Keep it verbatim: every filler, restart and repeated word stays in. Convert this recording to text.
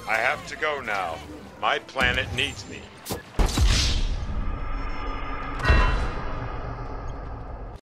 I have to go now. My planet needs me.